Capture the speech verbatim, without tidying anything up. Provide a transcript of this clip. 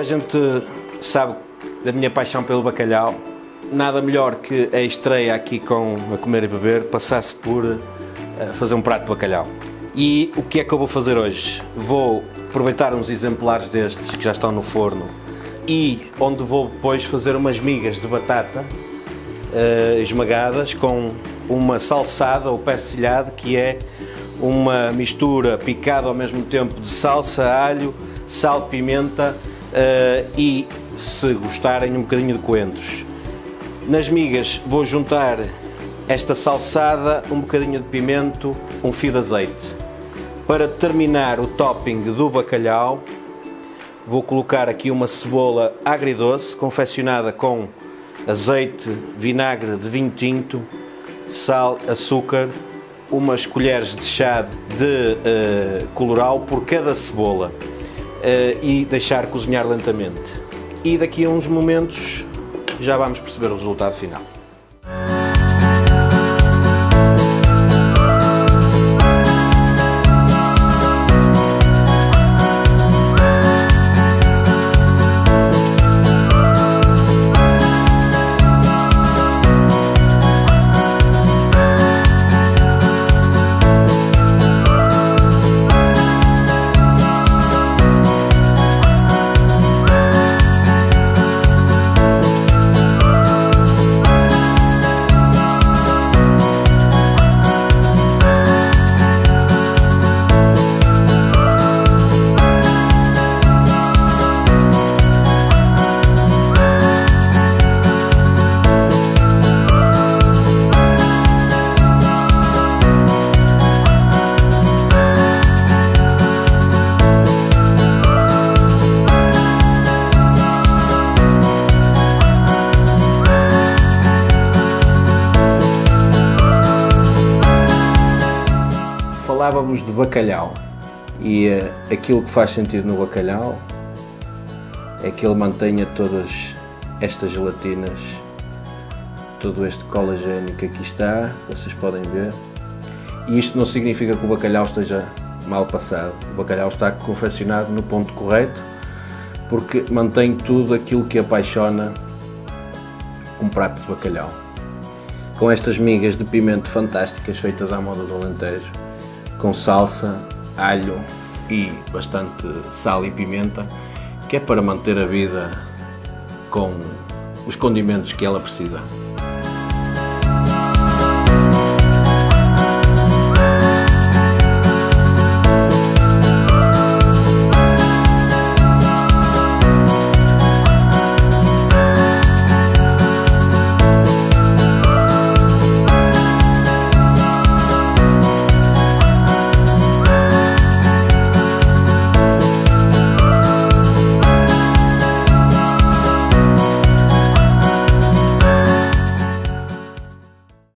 a gente sabe da minha paixão pelo bacalhau. Nada melhor que a estreia aqui com A Comer e Beber passasse por uh, fazer um prato de bacalhau. E o que é que eu vou fazer hoje? Vou aproveitar uns exemplares destes que já estão no forno e onde vou depois fazer umas migas de batata uh, esmagadas com uma salsada ou persilhada, que é uma mistura picada ao mesmo tempo de salsa, alho, sal, pimenta uh, e, se gostarem, um bocadinho de coentros. Nas migas vou juntar esta salsada, um bocadinho de pimento, um fio de azeite. Para terminar o topping do bacalhau, vou colocar aqui uma cebola agridoce, confeccionada com azeite, vinagre de vinho tinto, sal, açúcar, umas colheres de chá de uh, colorau por cada cebola uh, e deixar cozinhar lentamente. E daqui a uns momentos já vamos perceber o resultado final. Falávamos de bacalhau e uh, aquilo que faz sentido no bacalhau é que ele mantenha todas estas gelatinas, todo este colagênio que aqui está, vocês podem ver. E isto não significa que o bacalhau esteja mal passado. O bacalhau está confeccionado no ponto correto, porque mantém tudo aquilo que apaixona um prato de bacalhau. Com estas migas de pimento fantásticas feitas à moda do Alentejo, com salsa, alho e bastante sal e pimenta, que é para manter a vida com os condimentos que ela precisa.